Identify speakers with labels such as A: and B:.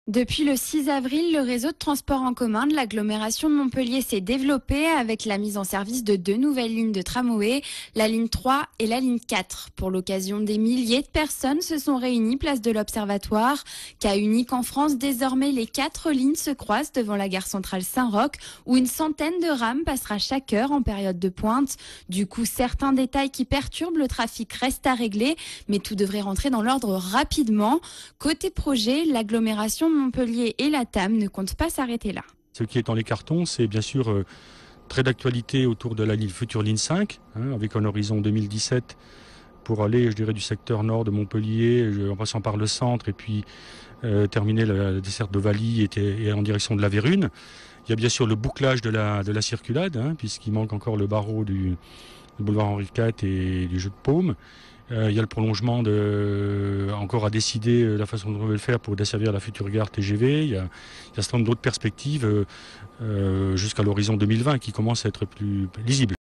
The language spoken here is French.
A: Depuis le 6 avril, le réseau de transport en commun de l'agglomération de Montpellier s'est développé avec la mise en service de 2 nouvelles lignes de tramway, la ligne 3 et la ligne 4. Pour l'occasion, des milliers de personnes se sont réunies place de l'Observatoire. Cas unique en France, désormais les 4 lignes se croisent devant la gare centrale Saint-Roch où une centaine de rames passera chaque heure en période de pointe. Du coup, certains détails qui perturbent le trafic restent à régler, mais tout devrait rentrer dans l'ordre rapidement. Côté projet, l'agglomération Montpellier et la TAM ne comptent pas s'arrêter là.
B: Ce qui est dans les cartons, c'est bien sûr très d'actualité autour de la future ligne 5, avec un horizon 2017 pour aller, je dirais, du secteur nord de Montpellier, en passant par le centre, et puis terminer la desserte de Valy et en direction de la Vérune. Il y a bien sûr le bouclage de la circulade, puisqu'il manque encore le barreau du boulevard Henri IV et du Jeu de Paume. Il y a le prolongement encore à décider la façon dont on veut le faire pour desservir la future gare TGV. Il y a un certain nombre d'autres perspectives jusqu'à l'horizon 2020 qui commencent à être plus lisibles.